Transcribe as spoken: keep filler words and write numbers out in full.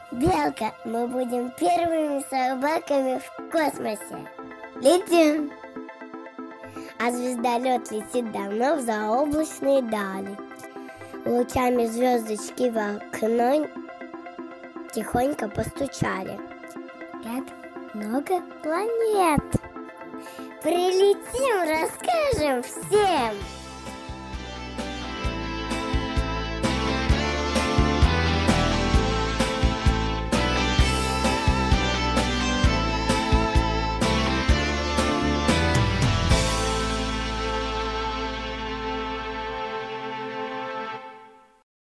Белка, мы будем первыми собаками в космосе. Летим! А звездолет летит давно в заоблачные дали. Лучами звездочки в окно тихонько постучали. Как много планет! Прилетим, расскажем всем!